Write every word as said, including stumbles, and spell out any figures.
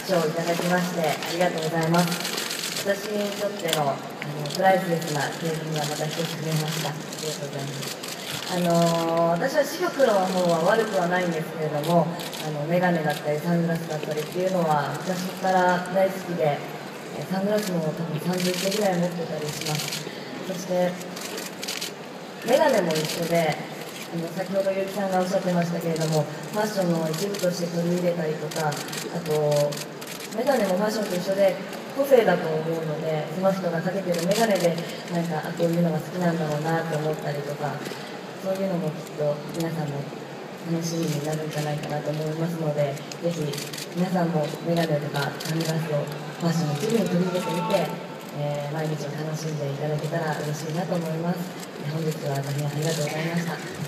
賞をいただきましてありがとうございます。私にとってのあのプライスレスな経験がまた一つ増えました。ありがとうございます。あのー、私は視力の方は悪くはないんですけれども、あのメガネだったりサングラスだったりっていうのは昔から大好きで、サングラスも多分さんじゅっけんぐらい持ってたりします。そしてメガネも一緒で、あの先ほどゆきさんがおっしゃってましたけれども、ファッションの一部として取り入れたりとか、あとメガネもファッションと一緒で個性だと思うので、その人がかけてるメガネでなんかあこういうのが好きなんだろうなと思ったりとか、そういうのもきっと皆さんも楽しみになるんじゃないかなと思いますので、ぜひ皆さんもメガネとかサングラスをファッションの一部に取り入れてみて、えー、毎日を楽しんでいただけたら嬉しいなと思います。本日は大変ありがとうございました。